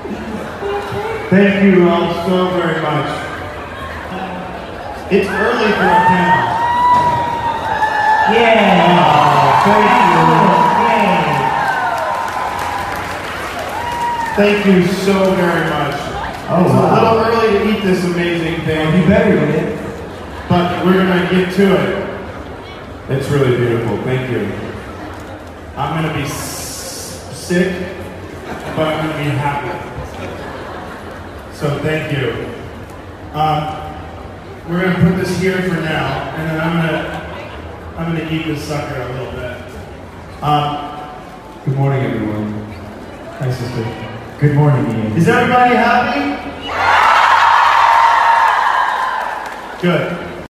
Thank you all so very much. It's early for a panel. Yeah! Thank you so very much. Oh, it's wow. a little early to eat this amazing thing. You better eat it. But we're gonna get to it. It's really beautiful. Thank you. I'm gonna be sick, but I'm gonna be happy. So thank you. We're gonna put this here for now, and then I'm gonna eat this sucker a little bit. Good morning, everyone. Hi, sister. Good morning, Ian. Is everybody happy? Good.